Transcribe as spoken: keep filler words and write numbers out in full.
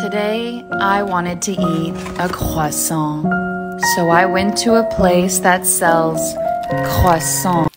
Today, I wanted to eat a croissant, so I went to a place that sells croissant.